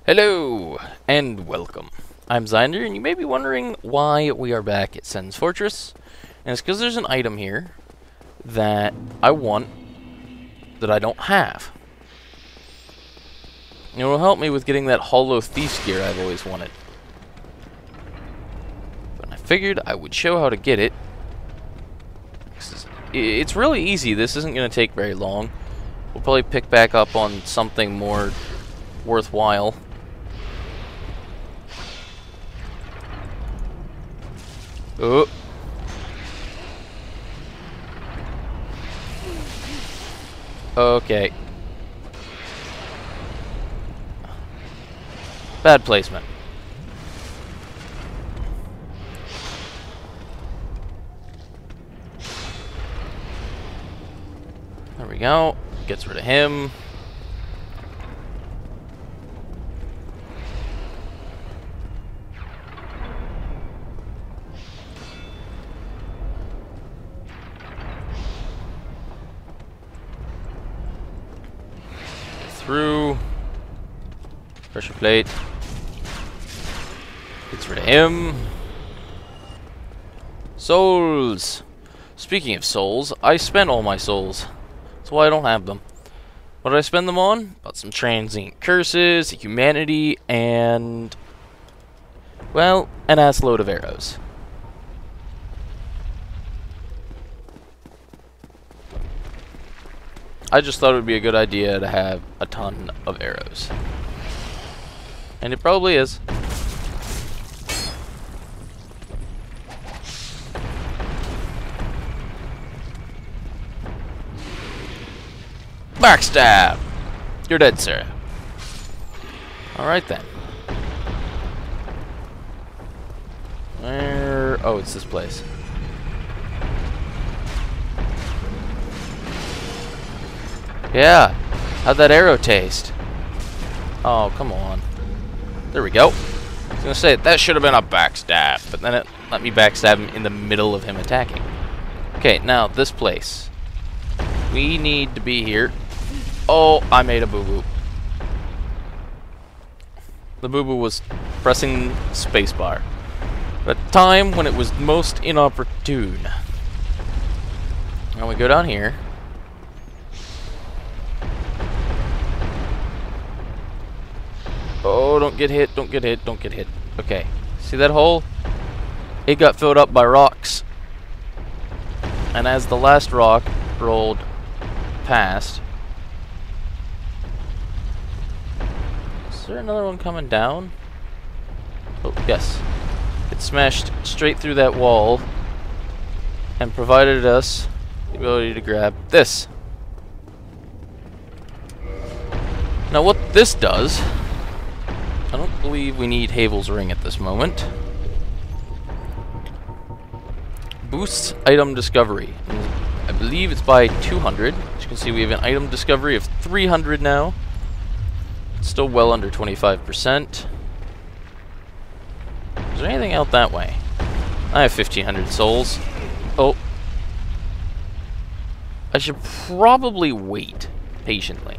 Hello, and welcome. I'm Zeinder, and you may be wondering why we are back at Sen's Fortress. And it's because there's an item here that I want that I don't have. It will help me with getting that Hollow Thief's gear I've always wanted. But I figured I would show how to get it. It's really easy. This isn't going to take very long. We'll probably pick back up on something more worthwhile. Oh. Okay. Bad placement. There we go. Gets rid of him. Through. Pressure plate. Gets rid of him. Souls. Speaking of souls, I spent all my souls. That's why I don't have them. What did I spend them on? About some transient curses, humanity, and, well, an ass load of arrows. I just thought it would be a good idea to have a ton of arrows. And it probably is. Backstab! You're dead, sir. Alright then. Where? Oh, it's this place. Yeah. How'd that arrow taste? Oh, come on. There we go. I was gonna say, that should have been a backstab, but then it let me backstab him in the middle of him attacking. Okay, now, this place. We need to be here. Oh, I made a boo-boo. The boo-boo was pressing spacebar. At a time when it was most inopportune. Now we go down here. Oh, don't get hit, don't get hit, don't get hit. Okay, see that hole? It got filled up by rocks. And as the last rock rolled past... Is there another one coming down? Oh, yes. It smashed straight through that wall and provided us the ability to grab this. Now what this does... I don't believe we need Havel's Ring at this moment. Boosts item discovery. I believe it's by 200. As you can see, we have an item discovery of 300 now. It's still well under 25%. Is there anything out that way? I have 1,500 souls. Oh. I should probably wait patiently.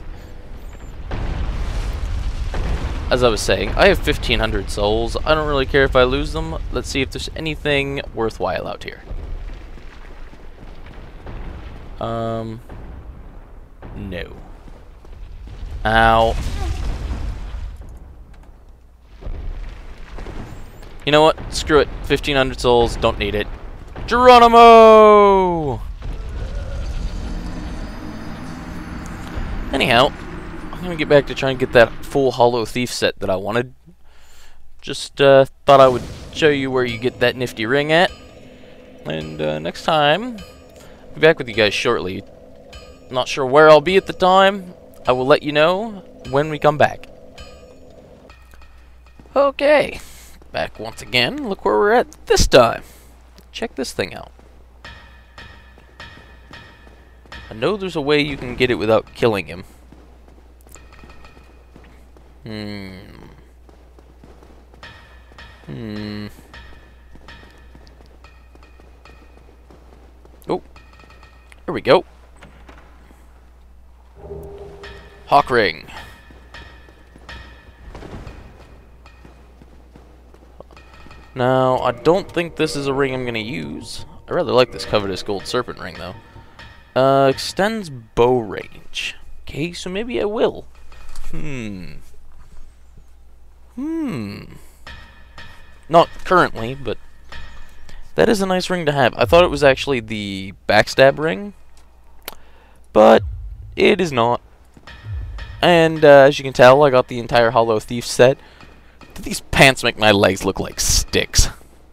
As I was saying, I have 1,500 souls. I don't really care if I lose them. Let's see if there's anything worthwhile out here. No. Ow. You know what? Screw it. 1,500 souls. Don't need it. Geronimo! Anyhow, I'm gonna get back to trying to get that full Hollow Thief set that I wanted. Just thought I would show you where you get that nifty ring at. And next time, I'll be back with you guys shortly. Not sure where I'll be at the time. I will let you know when we come back. Okay. Back once again. Look where we're at this time. Check this thing out. I know there's a way you can get it without killing him. Oh. Here we go. Hawk ring. Now, I don't think this is a ring I'm going to use. I rather like this covetous gold serpent ring, though. Extends bow range. Okay, so maybe I will. Not currently, but that is a nice ring to have. I thought it was actually the backstab ring, but it is not. And as you can tell, I got the entire Hollow Thief set. These pants make my legs look like sticks.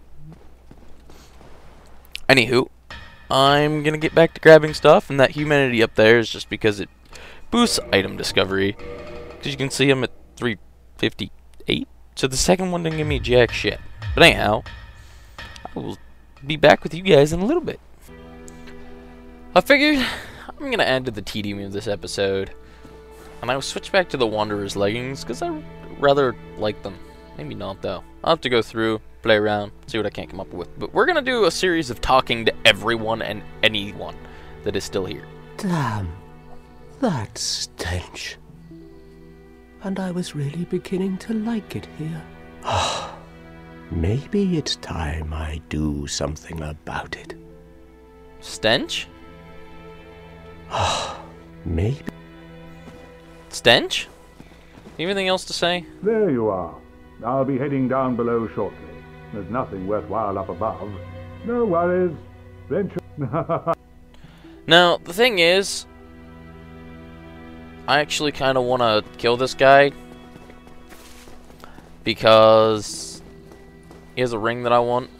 Anywho, I'm gonna get back to grabbing stuff, and that humanity up there is just because it boosts item discovery. Because you can see I'm at 358, so the second one didn't give me jack shit. But anyhow, I will be back with you guys in a little bit. I figured I'm gonna add to the tedium of this episode, and I will switch back to the Wanderer's leggings because I rather like them. Maybe not though. I'll have to go through, play around, see what I can come up with. But we're gonna do a series of talking to everyone and anyone that is still here. Damn, that stench. And I was really beginning to like it here. Maybe it's time I do something about it. Stench? Maybe. Stench? Anything else to say? There you are. I'll be heading down below shortly. There's nothing worthwhile up above. No worries. Venture. Now, the thing is, I actually kind of want to kill this guy because he has a ring that I want.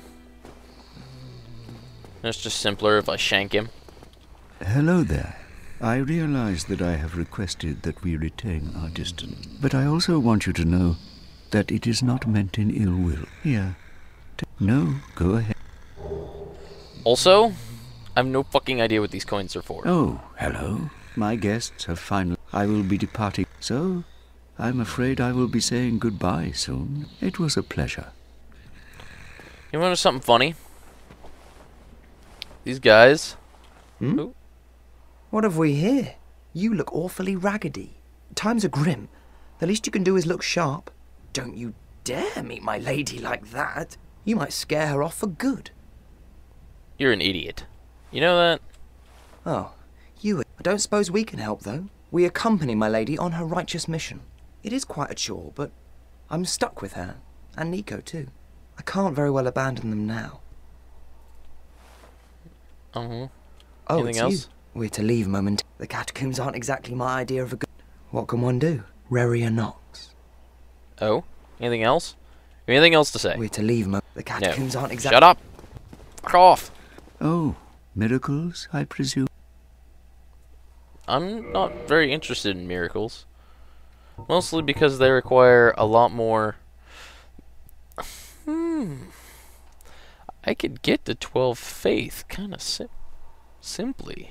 And it's just simpler if I shank him. Hello there. I realize that I have requested that we retain our distance, but I also want you to know that it is not meant in ill will. Here. No, go ahead. Also, I have no fucking idea what these coins are for. Oh, hello. My guests have finally... I will be departing, so I'm afraid I will be saying goodbye soon. It was a pleasure. You want to know something funny? These guys... Ooh. What have we here? You look awfully raggedy. Times are grim. The least you can do is look sharp. Don't you dare meet my lady like that. You might scare her off for good. You're an idiot. You know that? Oh, you... I don't suppose we can help, though. We accompany my lady on her righteous mission. It is quite a chore, but I'm stuck with her. And Nico, too. I can't very well abandon them now. Oh, Anything else? You. We're to leave momentarily. The catacombs aren't exactly my idea of a good... What can one do? Reria Knox. Oh? Anything else? Anything else to say? We're to leave The catacombs aren't exactly... Shut up! Fuck off! Oh, miracles, I presume? I'm not very interested in miracles. Mostly because they require a lot more... I could get to 12 faith kind of simply.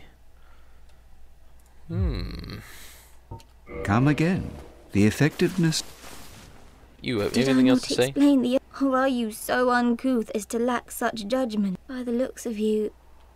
Come again. The effectiveness... You have anything else to say? Explain the... Or are you so uncouth as to lack such judgment? By the looks of you...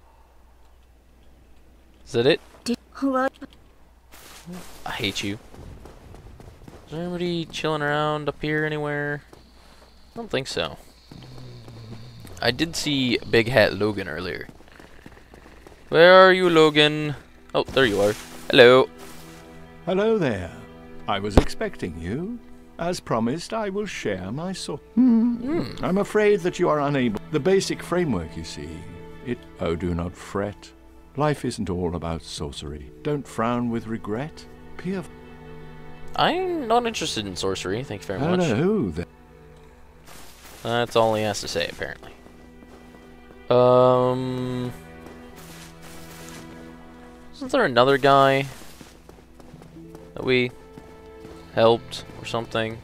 Is that it? Or I hate you. Is there anybody chilling around up here anywhere? I don't think so. I did see Big Hat Logan earlier. Where are you, Logan? Oh, there you are. Hello. Hello there. I was expecting you. As promised, I will share my sword. I'm afraid that you are unable. The basic framework, you see. Oh, do not fret. Life isn't all about sorcery. Don't frown with regret. I'm not interested in sorcery, thank you very much. Hello there. That's all he has to say, apparently. Isn't there another guy that we helped or something?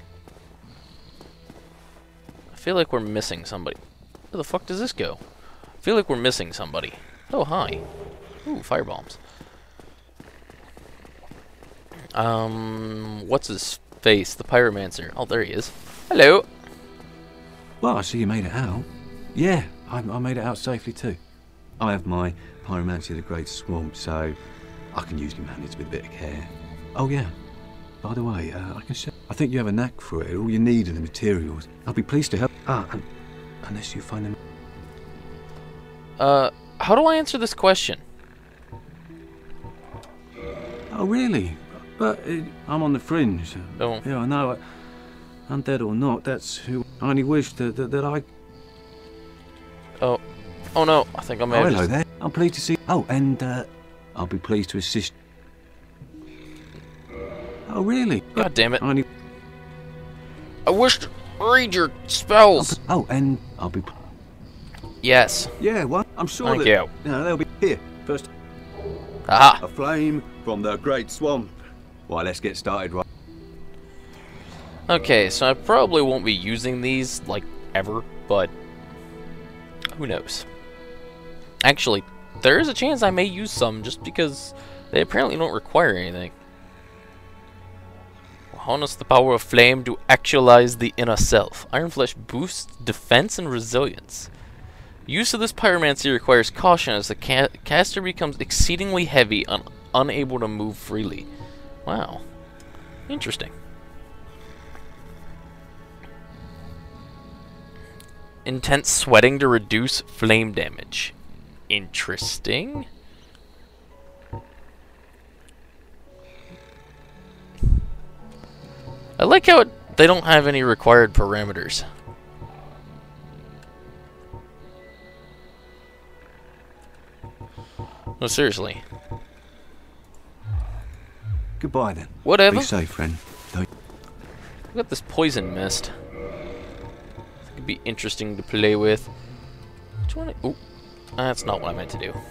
I feel like we're missing somebody. Where the fuck does this go? I feel like we're missing somebody. Oh, hi. Ooh, firebombs. What's his face? The pyromancer. Oh, there he is. Hello. Well, I see you made it out. Yeah, I made it out safely too. I have my pyromancy of the Great Swamp, so I can usually manage with a bit of care. Oh yeah, by the way, I think you have a knack for it. All you need are the materials. I'll be pleased to help. Unless you find him. How do I answer this question? Oh, really? But I'm on the fringe. Oh. Yeah, I know. Undead or not, that's who. I only wish that I. Oh. Oh no, I think I may Oh, have hello just... there. I'm pleased to see. Oh, and I'll be pleased to assist. Oh, really? God damn it. I wish to read your spells. Oh, and I'll be. Yes. Yeah, well, I'm sure Thank that. you. You know, they'll be here first. Aha. A flame from the great swamp. Well, let's get started right. Okay, so I probably won't be using these, like, ever, but who knows? Actually, there is a chance I may use some just because they apparently don't require anything. Harness the power of flame to actualize the inner self. Iron Flesh boosts defense and resilience. Use of this pyromancy requires caution as the caster becomes exceedingly heavy and unable to move freely. Wow. Interesting. Intense sweating to reduce flame damage. Interesting. I like how they don't have any required parameters. No, seriously. Goodbye then. Whatever. Be safe, friend. Don't. I've got this poison mist. It could be interesting to play with. Which one? Oh, that's not what I meant to do.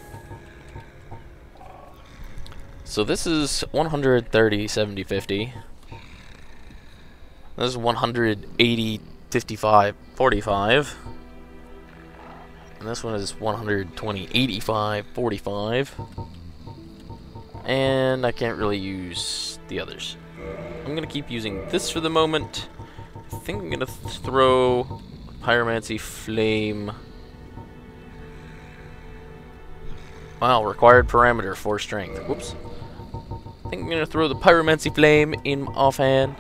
So this is 130, 70, 50. This is 180, 55, 45. And this one is 120, 85, 45. And I can't really use the others. I'm going to keep using this for the moment. I think I'm going to throw Pyromancy Flame. Wow, required parameter, 4 strength. Whoops. I think I'm going to throw the Pyromancy Flame in offhand.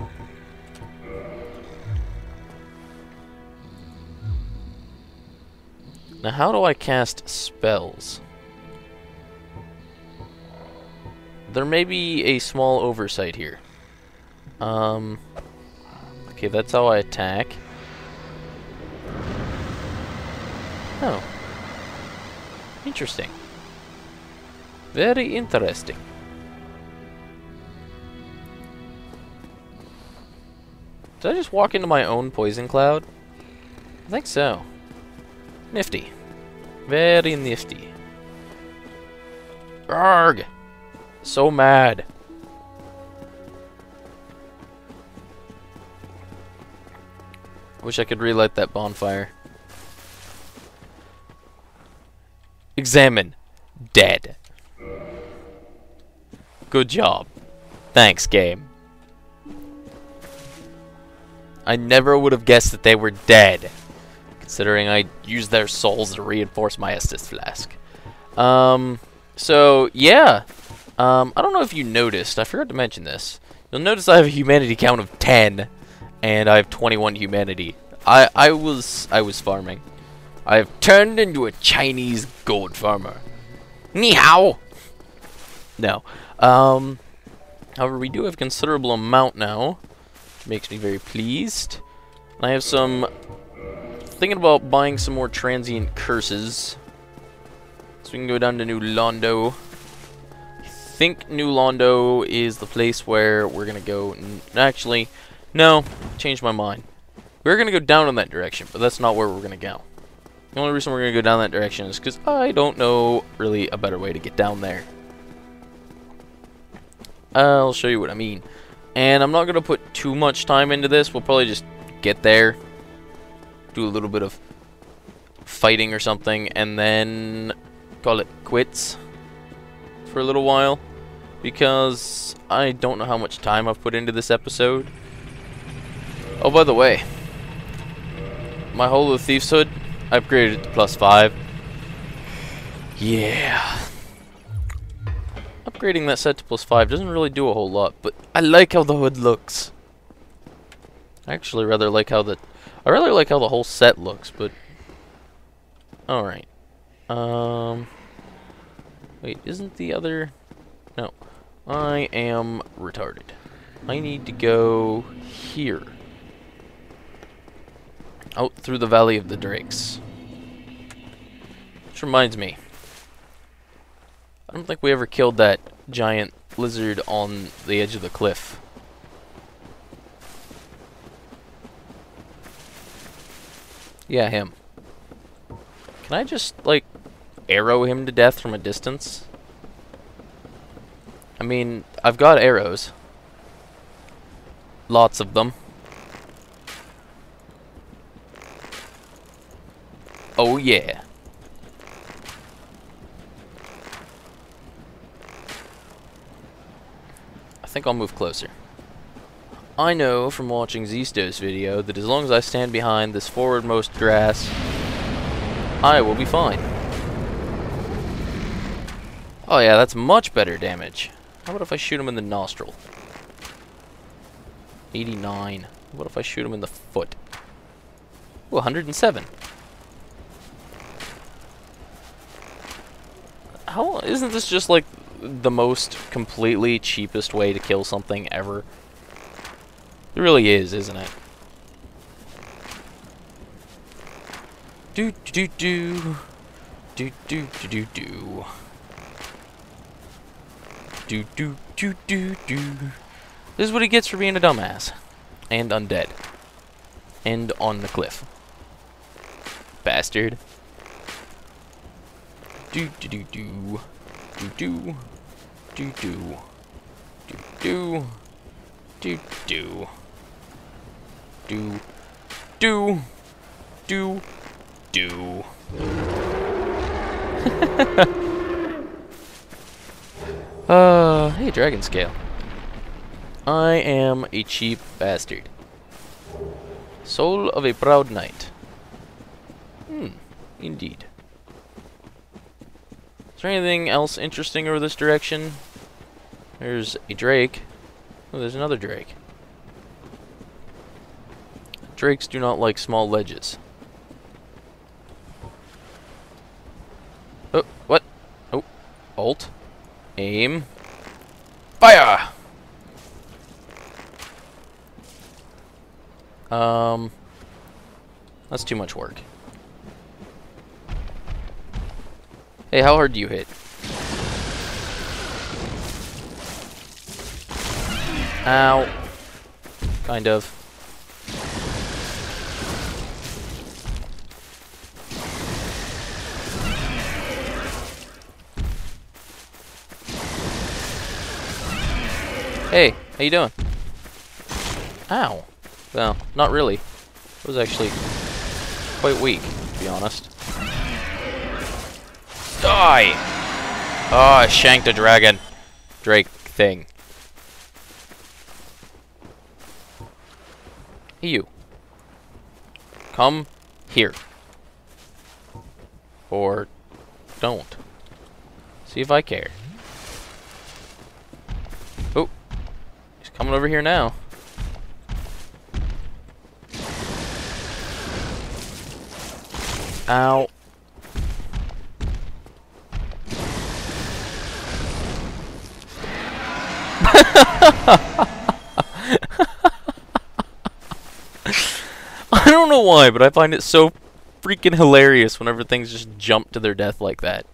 Now, how do I cast spells? There may be a small oversight here. Okay, that's how I attack. Oh. Interesting. Very interesting. Did I just walk into my own poison cloud? I think so. Nifty. Very nifty. Arrgh! So mad. Wish I could relight that bonfire. Examine. Dead. Good job. Thanks, game. I never would have guessed that they were dead, considering I used their souls to reinforce my Estus Flask. So, yeah. I don't know if you noticed, I forgot to mention this. You'll notice I have a humanity count of 10, and I have 21 humanity. I was farming. I've turned into a Chinese gold farmer. Ni hao! No. However, we do have a considerable amount now, which makes me very pleased. I have some... thinking about buying some more transient curses. So we can go down to New Londo. I think New Londo is the place where we're gonna go. Actually, no, changed my mind. We're gonna go down in that direction, but that's not where we're gonna go. The only reason we're gonna go down that direction is because I don't know really a better way to get down there. I'll show you what I mean. And I'm not gonna put too much time into this. We'll probably just get there, do a little bit of fighting or something, and then call it quits for a little while, because I don't know how much time I've put into this episode. Oh, by the way, my Holo Thief's Hood, I upgraded it to +5. Yeah. Upgrading that set to +5 doesn't really do a whole lot, but I like how the hood looks. I actually rather like how the... I rather like how the whole set looks, but Alright. Wait, isn't the other... No. I am retarded. I need to go here. Out through the Valley of the Drakes. Which reminds me. I don't think we ever killed that giant lizard on the edge of the cliff. Yeah, him. Can I just, like, arrow him to death from a distance? I mean, I've got arrows. Lots of them. Oh yeah. I think I'll move closer. I know from watching Zeistow's video that as long as I stand behind this forwardmost grass, I will be fine. Oh yeah, that's much better damage. How about if I shoot him in the nostril? 89. What if I shoot him in the foot? Ooh, 107. How isn't this just like the most completely cheapest way to kill something ever? It really is, isn't it? Do do do do do do do do do do do do do. This is what he gets for being a dumbass and undead and on the cliff. Bastard. Do do do do do do do do do do do do do do do. Hey, dragon scale. I am a cheap bastard. Soul of a proud knight. Indeed. Is there anything else interesting over this direction? There's a drake. Oh, there's another drake. Drakes do not like small ledges. Oh, what? Oh, alt. Aim. Fire! That's too much work. Hey, how hard do you hit? Ow. Kind of. Hey, how you doing? Ow. Well, not really. It was actually quite weak, to be honest. Die! Oh, I shanked a dragon. Drake thing. Hey, you. Come here. Or don't. See if I care. Oh. He's coming over here now. Ow. I don't know why, but I find it so freaking hilarious whenever things just jump to their death like that.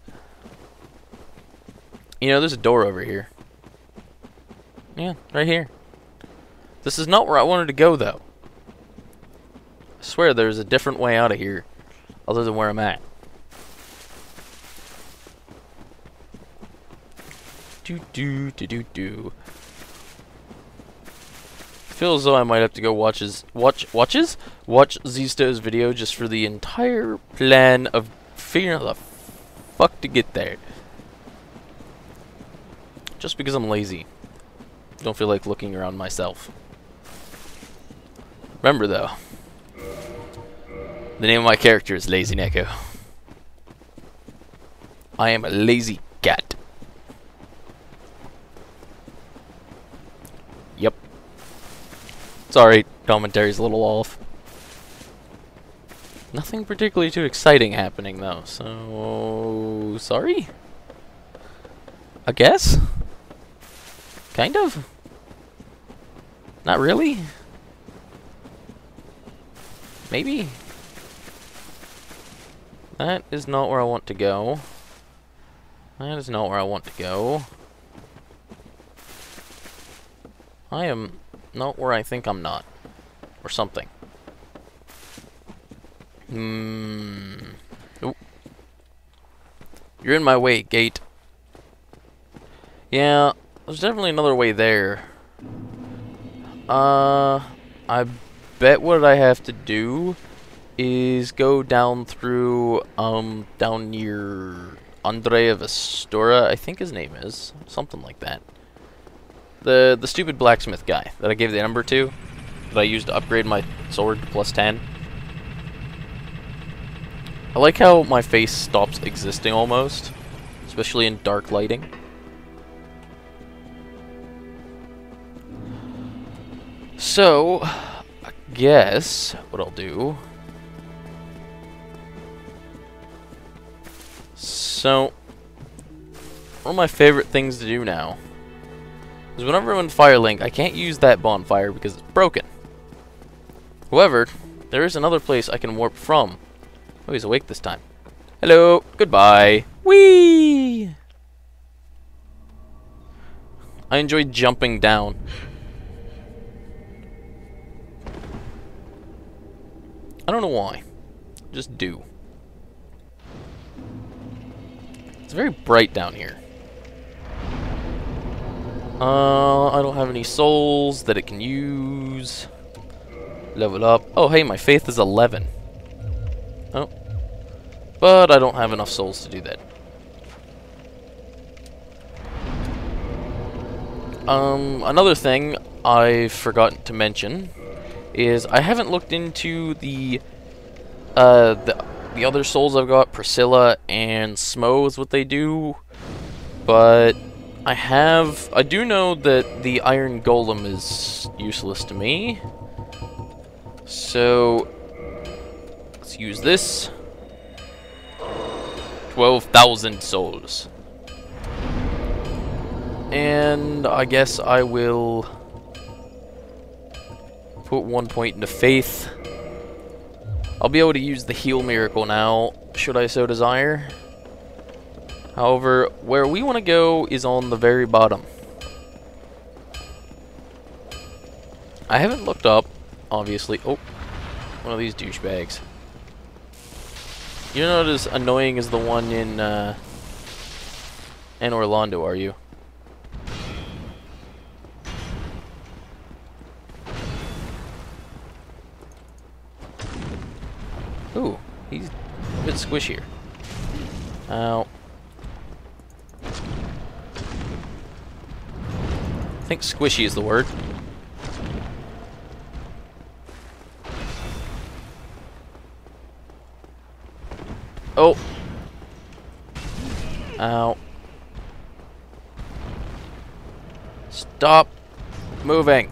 You know, there's a door over here. Yeah, right here. This is not where I wanted to go, though. I swear there's a different way out of here, other than where I'm at. Do do do do do. Feel as though I might have to go watch Zeistow's video just for the entire plan of figuring out the fuck to get there. Just because I'm lazy. Don't feel like looking around myself. Remember though, the name of my character is Lazy Neko. I am a lazy cat. Yep. Sorry, commentary's a little off. Nothing particularly too exciting happening, though, so... sorry? I guess? Kind of? Not really? Maybe? That is not where I want to go. That is not where I want to go. I am not where I think I'm not. Or something. Oh. You're in my way, gate. Yeah, there's definitely another way there. I bet what I have to do is go down through, down near Andrea Vestura, I think his name is. Something like that. The stupid blacksmith guy that I gave the number to, that I used to upgrade my sword to +10. I like how my face stops existing almost, especially in dark lighting. So, I guess what I'll do... So, one of my favorite things to do now is whenever I'm in Firelink, I can't use that bonfire because it's broken. However, there is another place I can warp from. Oh, he's awake this time. Hello, goodbye. Whee! I enjoy jumping down. I don't know why. Just do. It's very bright down here. I don't have any souls that it can use. Level up. Oh, hey, my faith is 11. Oh. But I don't have enough souls to do that. Another thing I forgot to mention is I haven't looked into the other souls I've got, Priscilla and Smo is what they do, but I do know that the Iron Golem is useless to me, so let's use this. 12,000 souls. And I guess I will put 1 point into faith. I'll be able to use the heal miracle now, should I so desire. However, where we want to go is on the very bottom. I haven't looked up, obviously. Oh, one of these douchebags. You're not as annoying as the one in Orlando, are you? Ooh, he's a bit squishier. Ow. I think squishy is the word. Oh. Ow. Stop moving.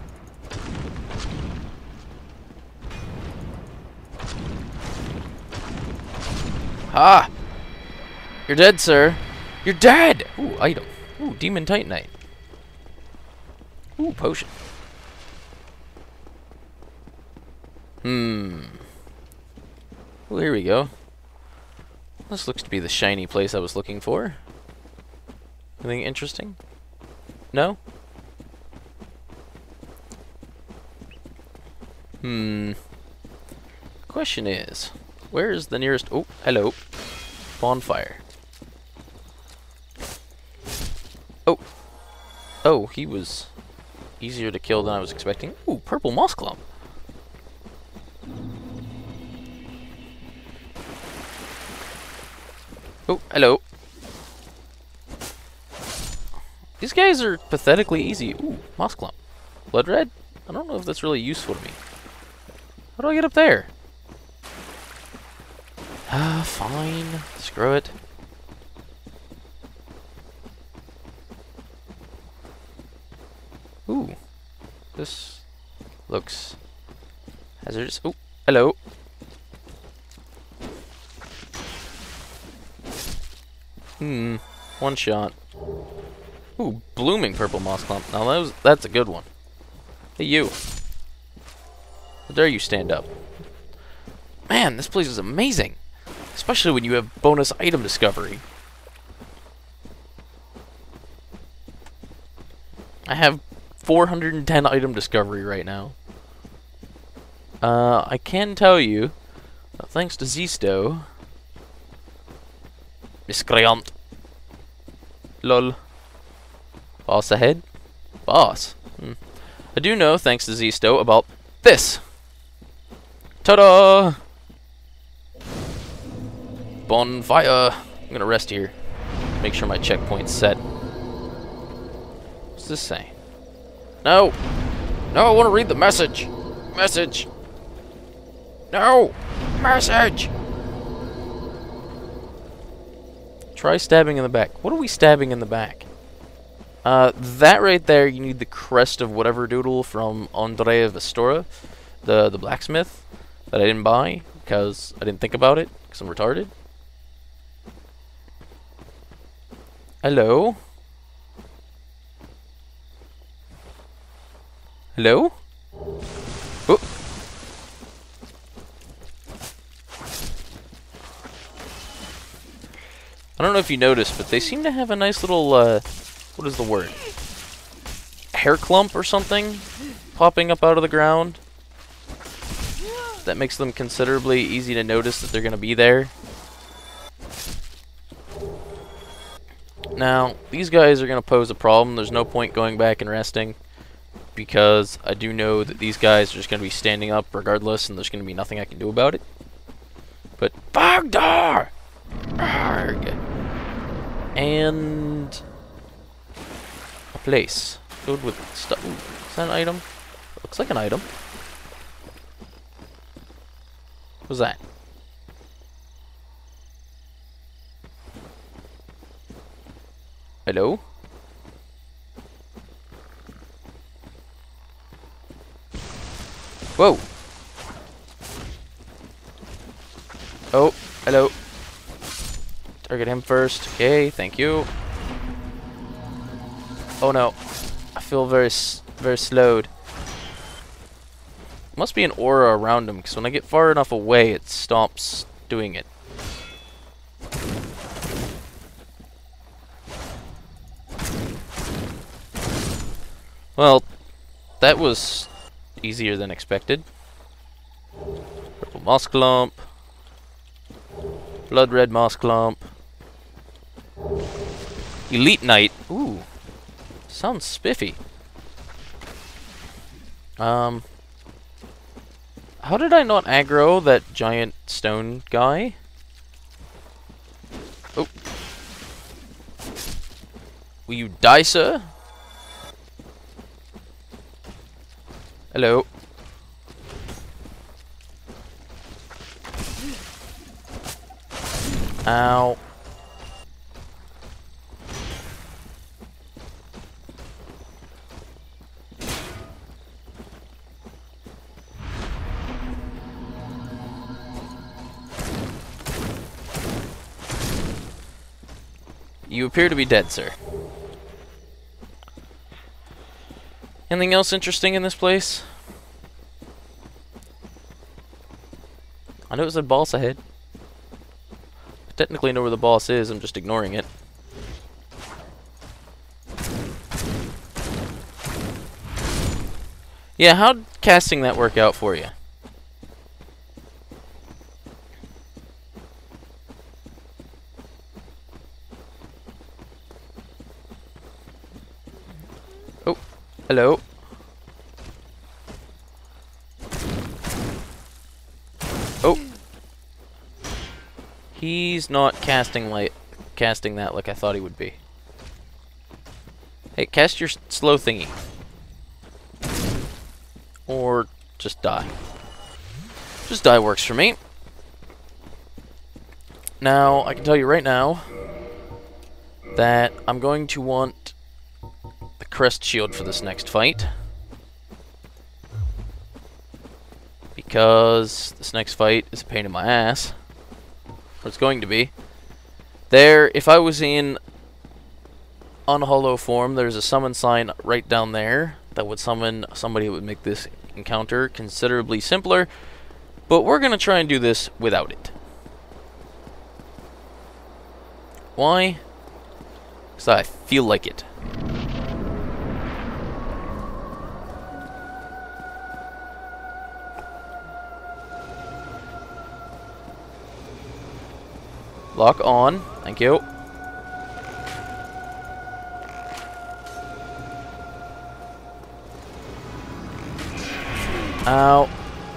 Ah! You're dead, sir. You're dead! Ooh, item. Ooh, Demon Titanite. Ooh, potion. Ooh, here we go. This looks to be the shiny place I was looking for. Anything interesting? No? Question is, where is the nearest... Oh, hello. Bonfire. Oh. Oh, he was easier to kill than I was expecting. Ooh, purple moss clump. Oh, hello. These guys are pathetically easy. Ooh, moss clump. Blood red? I don't know if that's really useful to me. How do I get up there? Fine. Screw it. Ooh. This looks hazardous. Oh, hello. One shot. Ooh, blooming purple moss clump. Now that's a good one. Hey, you. How dare you stand up? Man, this place is amazing. Especially when you have bonus item discovery. I have 410 item discovery right now. I can tell you, thanks to Zeinder, miscreant. Lol. Boss ahead? Boss. I do know, thanks to Zeinder, about this. Ta-da! Bonfire. I'm gonna rest here. Make sure my checkpoint's set. What's this say? No! No, I want to read the message! Message! No! Message! Try stabbing in the back. What are we stabbing in the back? That right there, you need the crest of whatever doodle from Andrea Vestora, the blacksmith, that I didn't buy, because I didn't think about it, because I'm retarded. Hello? Hello? Oh. I don't know if you noticed, but they seem to have a nice little, what is the word? Hair clump or something popping up out of the ground. That makes them considerably easy to notice that they're going to be there. Now, these guys are going to pose a problem. There's no point going back and resting, because I do know that these guys are just going to be standing up regardless, and there's going to be nothing I can do about it. But, Bagdar! Arg! And a place filled with stuff. Ooh, is that an item? Looks like an item. What's that? Hello? Whoa! Oh, hello. Target him first. Okay, thank you. Oh no. I feel very slowed. Must be an aura around him, because when I get far enough away, it stops doing it. Well, that was easier than expected. Purple moss clump. Blood red moss clump. Elite Knight. Ooh. Sounds spiffy. How did I not aggro that giant stone guy? Oh. Will you die, sir? Hello. Ow. You appear to be dead, sir. Anything else interesting in this place? I know it said boss ahead. I technically know where the boss is, I'm just ignoring it. Yeah, how'd casting that work out for you? Oh, hello. Oh. He's not casting that like I thought he would be. Hey, cast your slow thingy. Or just die. Just die works for me. Now, I can tell you right now that I'm going to want the crest shield for this next fight. Because this next fight is a pain in my ass. Or it's going to be. There, if I was in unhollow form, there's a summon sign right down there that would summon somebody who would make this encounter considerably simpler, but we're going to try and do this without it. Why? Because I feel like it. Lock on. Thank you. Ow.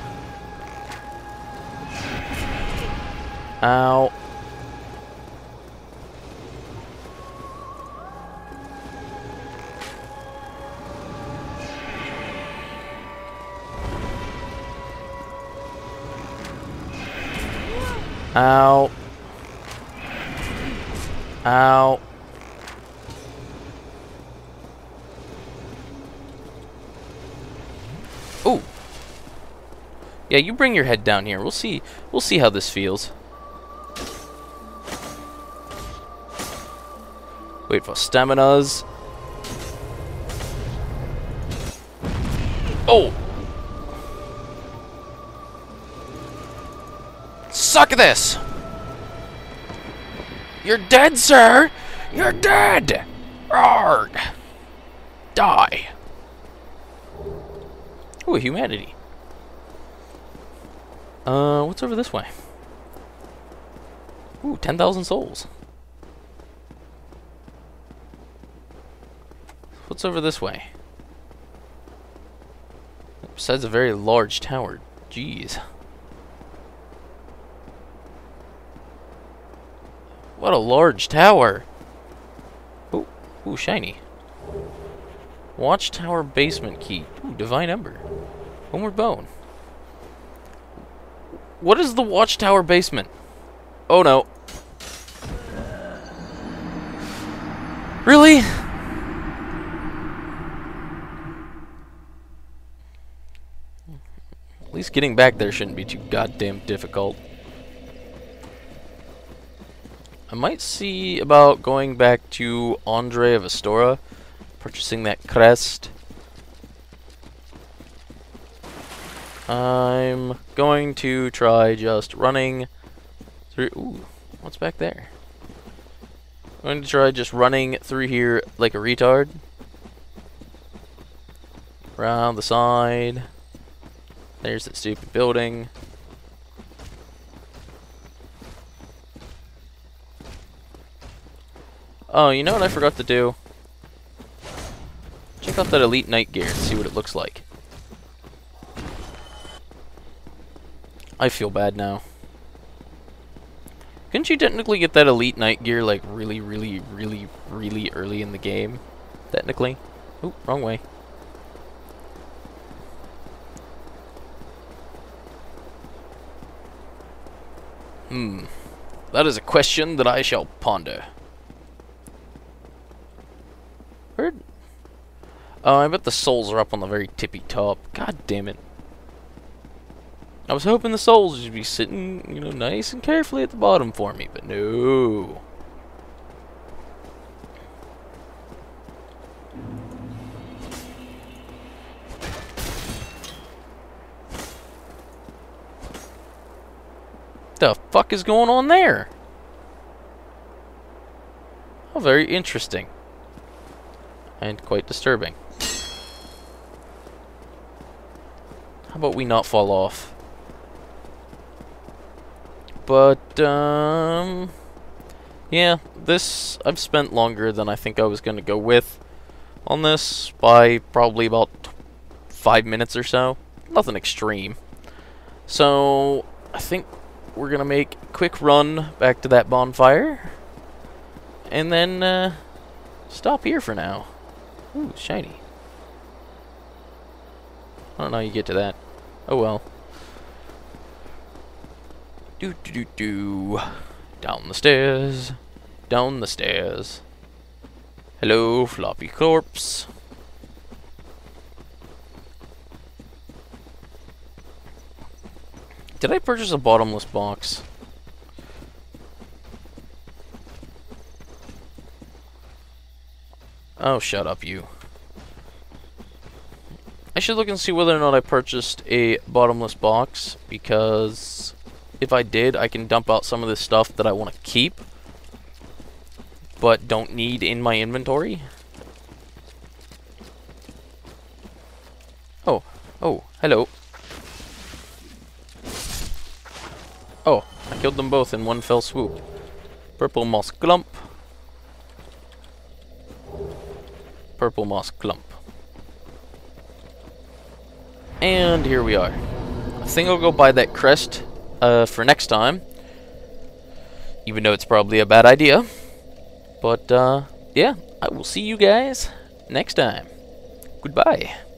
Ow. Ow. Ow. Ooh. Yeah, you bring your head down here. We'll see how this feels. Wait for staminas. Oh. Suck this. You're dead, sir! You're dead! Arrgh! Die! Ooh, humanity. What's over this way? Ooh, 10,000 souls. What's over this way? Besides a very large tower. Jeez. What a large tower! Ooh, ooh, shiny. Watchtower basement key. Ooh, divine ember. Homeward bone. What is the watchtower basement? Oh no. Really? At least getting back there shouldn't be too goddamn difficult. I might see about going back to Andre of Astora, purchasing that crest. I'm going to try just running through... Ooh, what's back there? I'm going to try just running through here like a retard. Around the side. There's that stupid building. Oh, you know what I forgot to do? Check out that elite night gear and see what it looks like. I feel bad now. Couldn't you technically get that elite night gear like really early in the game? Technically. Oop, wrong way. That is a question that I shall ponder. Where? Oh, I bet the souls are up on the very tippy top. God damn it. I was hoping the souls would be sitting, you know, nice and carefully at the bottom for me, but no. The fuck is going on there? Oh, very interesting. And quite disturbing. How about we not fall off? But, yeah, this, I've spent longer than I think I was going to go with on this, by probably about 5 minutes or so. Nothing extreme. So, I think we're going to make a quick run back to that bonfire, and then, stop here for now. Ooh, shiny. I don't know how you get to that. Oh well. Down the stairs. Down the stairs. Hello, floppy corpse. Did I purchase a bottomless box? Oh, shut up, you. I should look and see whether or not I purchased a bottomless box, because if I did, I can dump out some of this stuff that I want to keep, but don't need in my inventory. Oh, hello. Oh, I killed them both in one fell swoop. Purple moss clump. Purple moss clump. And here we are. I think I'll go buy that crest for next time. Even though it's probably a bad idea. But, yeah, I will see you guys next time. Goodbye.